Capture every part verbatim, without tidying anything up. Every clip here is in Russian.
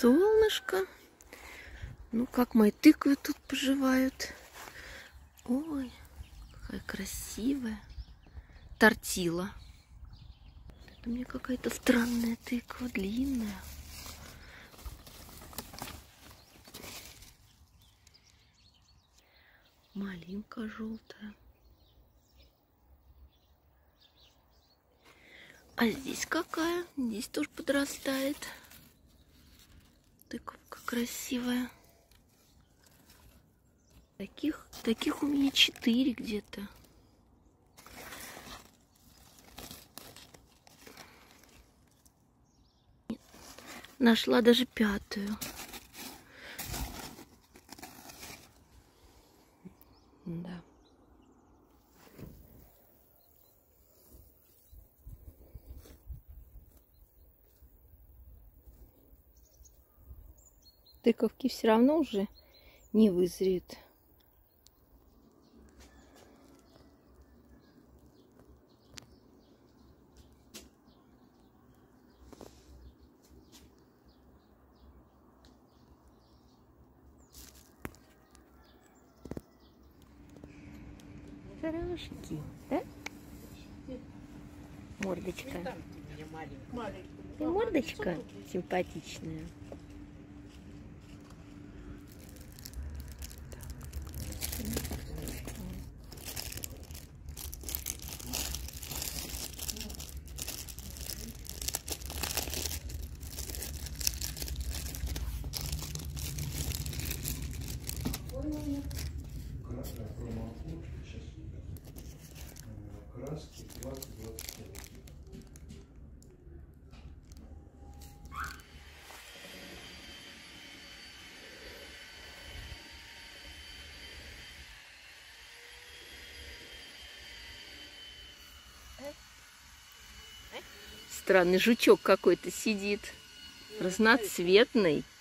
солнышко. Ну, как мои тыквы тут поживают. Ой, какая красивая. Тортила. Это у меня какая-то странная тыква, длинная. Малинка желтая. А здесь какая? Здесь тоже подрастает. Тыковка красивая. Таких, таких у меня четыре где-то. Нашла даже пятую. Да. Тыковки все равно уже не вызреют. Хорошенький, да? Мордочка. И мордочка симпатичная. Краски двадцать двадцать пять. Странный жучок какой-то сидит. Разноцветный.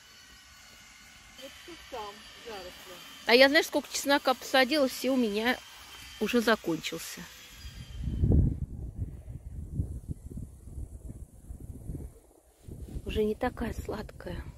А я, знаешь, сколько чеснока посадила, все у меня уже закончился. Уже не такая сладкая.